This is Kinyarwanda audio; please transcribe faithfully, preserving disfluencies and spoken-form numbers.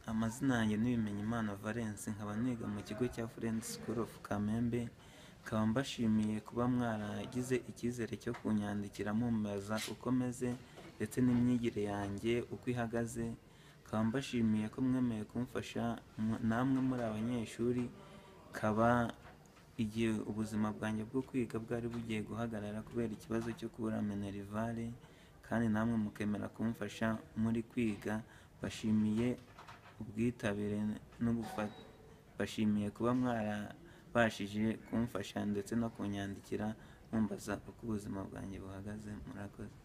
Amazina yanjye ni Bimenyimana Valens, nkaba niga mu kigo cya Friends School of Kamembe, nkaba mbashimiye kuba mwaragize icyizere cyo kunyandikira mumbaza uko meze ndetse n'imyigire yanjye uko ihagaze. Nkaba mbashimiye ko mwemeye kumfasha namwe muri abanyeshuri, kaba igihe ubuzima bwanjye bwo kwiga bwari bugiye guhagarara kubera ikibazo cyo kubura minerivare, kandi namwe mukemera kumfasha muri kwiga. Bashimiye ubwitabire no gufata, bashimiye kuba mwarabashije kumfasha ndetse no kunyandikira mumbaza uko ubuzima bwanjye buhagaze. Murakoze.